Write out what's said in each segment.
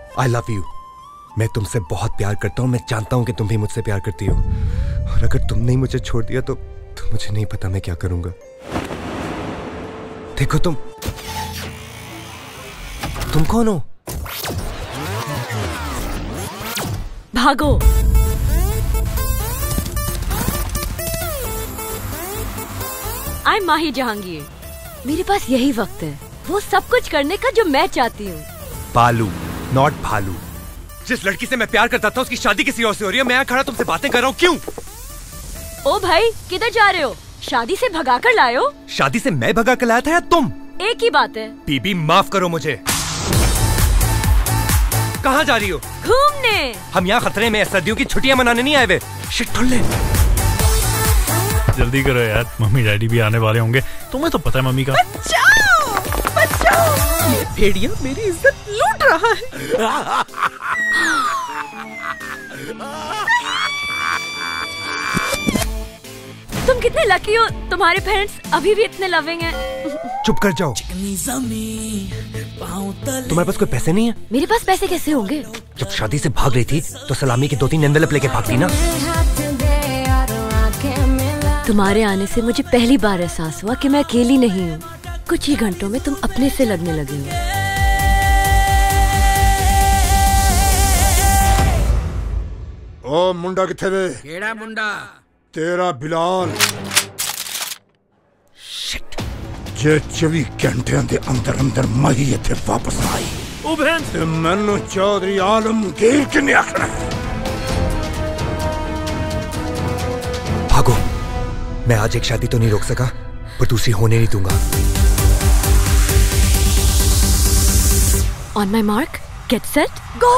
I love you. मैं तुमसे बहुत प्यार करता हूँ। मैं जानता हूँ कि तुम भी मुझसे प्यार करती हो, और अगर तुमने ही मुझे छोड़ दिया तो मुझे नहीं पता मैं क्या करूंगा। देखो तुम कौन हो? भागो। आई माही जहांगीर। मेरे पास यही वक्त है वो सब कुछ करने का जो मैं चाहती हूँ। बालू, नॉट भालू। जिस लड़की से मैं प्यार करता था उसकी शादी किसी और से हो रही है। मैं यहाँ खड़ा तुमसे बातें कर रहा हूँ, क्यों? ओ भाई, किधर जा रहे हो? शादी से भगा कर लाए हो? शादी से मैं भगा कर लाया था या तुम? एक ही बात है। बीबी माफ करो मुझे। कहाँ जा रही हो? घूमने। हम यहाँ खतरे में सर्दियों की छुट्टियाँ मनाने नहीं आए हुए। शिट, खोल ले। जल्दी करो यार, मम्मी डैडी भी आने वाले होंगे। तुम्हें तो पता है मम्मी का। बचाओ, बचाओ। ये भेड़िया मेरी इज्जत लूट रहा है। तुम कितने लकी हो, तुम्हारे पेरेंट्स अभी भी इतने लविंग हैं। चुप कर जाओ। तुम्हारे पास कोई पैसे नहीं है? मेरे पास पैसे कैसे होंगे? जब शादी से भाग रही थी तो सलामी के 2-3 एनवेलप लेके भागती ना। तुम्हारे आने से मुझे पहली बार एहसास हुआ कि मैं अकेली नहीं हूँ। कुछ ही घंटों में तुम अपने से लगने लगे हो। ओ मुंडा किथे वे? केड़ा मुंडा? तेरा बिलाल। शिट। जे 24 घंटियां दे अंदर अंदर मही इथे वापस आई ते मैनू चौधरी आलमगीर किन्ने आखना। भागो। मैं आज एक शादी तो नहीं रोक सका, पर दूसरी होने नहीं दूंगा। On my mark, get set, go!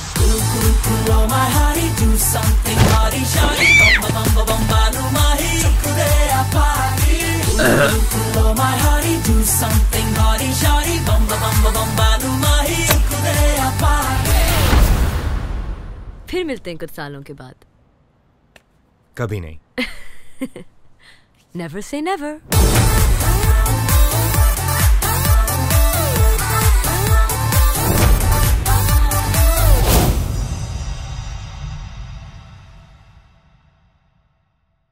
फिर मिलते हैं कुछ सालों के बाद। कभी नहीं। Never say never.